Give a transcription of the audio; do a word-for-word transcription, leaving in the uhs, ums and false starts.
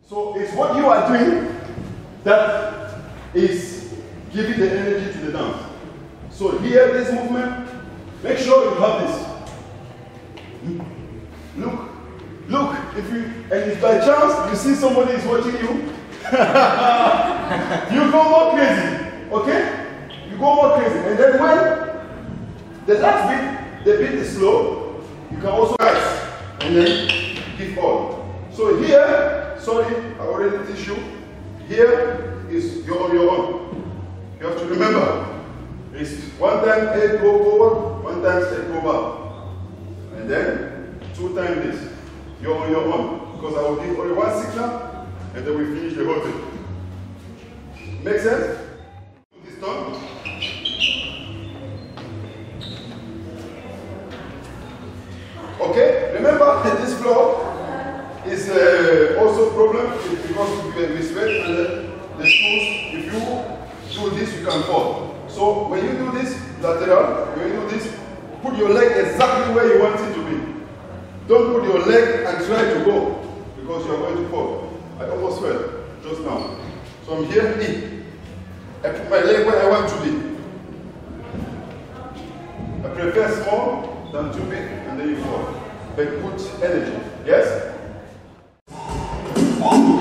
So it's what you are doing that is giving the energy to the dance. So here, this movement, make sure you have this. Look, look, if you, and if by chance you see somebody is watching you, you go more crazy, okay? You go more crazy. And then when the last bit, the beat is slow, you can also rise and then give all. So here, sorry, I already teach you. Here is your on your own. You have to remember, it's one time head go forward, one time head go back. And then two times this. You're on your own. Because I will give only one signal and then we finish the whole thing. Make sense? This done. Okay, remember that this floor is uh, also a problem because we sweat and the, the shoes, if you do this, you can fall. So when you do this lateral, when you do this, put your leg exactly where you want it to be. Don't put your leg and try to go because you are going to fall. I almost fell just now. So I'm here, in. I put my leg where I want to be. I prefer small than too big and then you fall. But put energy. Yes?